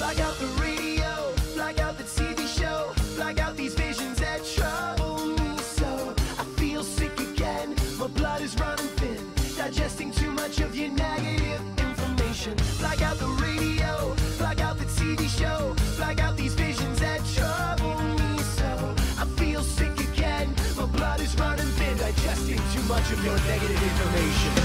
Black out the radio, black out the TV show, black out these visions that trouble me so. I feel sick again, my blood is running thin, digesting too much of your negative information. Black out the radio, black out the TV show, black out these visions that trouble me so. I feel sick again, my blood is running thin, digesting too much of your negative information.